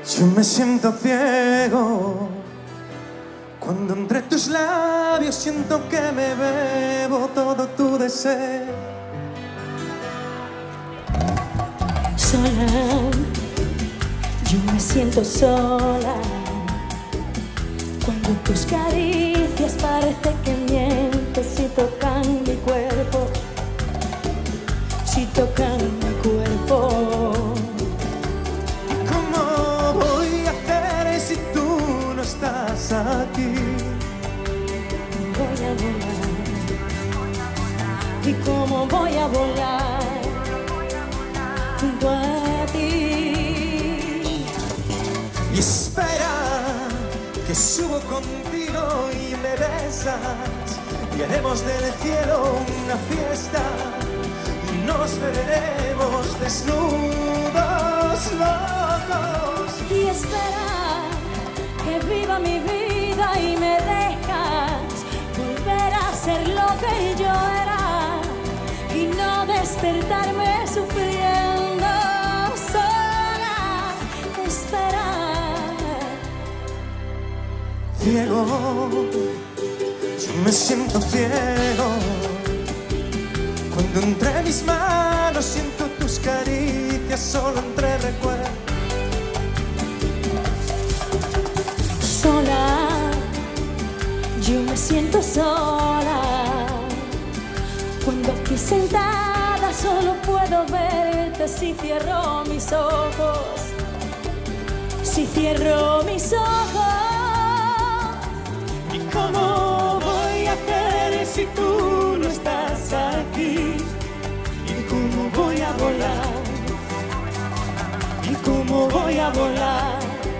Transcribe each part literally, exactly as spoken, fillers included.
Yo me siento ciego cuando entre tus labios siento que me bebo todo tu deseo. Sola, yo me siento sola cuando tus caricias parece que mientes si tocan mi cuerpo, si tocan mi cuerpo. ¿Cómo voy a hacer si tú no estás aquí? Voy a volar. ¿Y cómo voy a volar junto a ti? Y espera que subo contigo y me besas y haremos del cielo una fiesta y nos veremos desnudos, locos. Y espera que viva mi vida y me dejas volver a ser lo que yo era y no despertarme sufriendo sola. Espera. Ciego, yo me siento ciego cuando entre mis manos siento tus caricias solo entre recuerdos. Sola, yo me siento sola cuando aquí sentada solo puedo verte si cierro mis ojos, si cierro mis ojos. ¿Y cómo voy a hacer si tú no estás aquí? ¿Y cómo voy a volar? ¿Y cómo voy a volar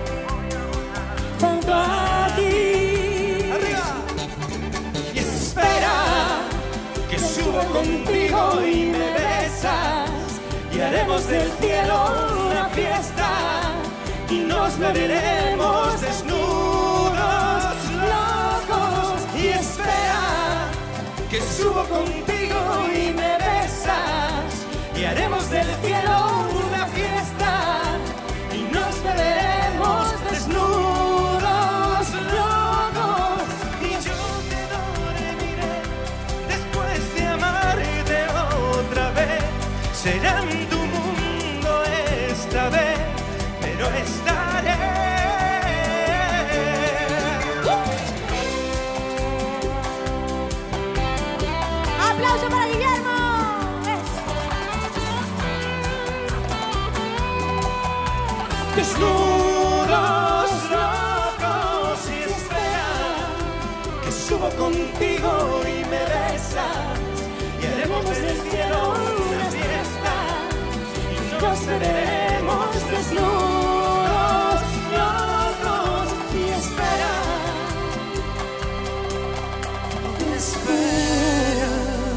Junto a ti. ¡Arriba! Y espera que subo contigo y me besas y haremos del cielo una fiesta y nos veremos desnudos, locos. Y espera que subo contigo y me besas y haremos del cielo una fiesta y nos veremos desnudos, locos. Y yo te dormiré después de amarte otra vez. Será en tu mundo esta vez, pero estaré. ¡Aplauso para Guillermo! Desnudos, locos. Y espera que subo contigo y me besas y haremos del cielo una fiesta y nos veremos desnudos, locos. Y espera, espera.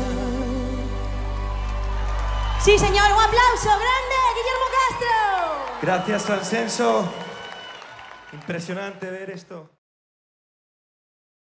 Sí, señor, un aplauso grande, Guillermo Castro. Gracias, Francenso. Impresionante ver esto.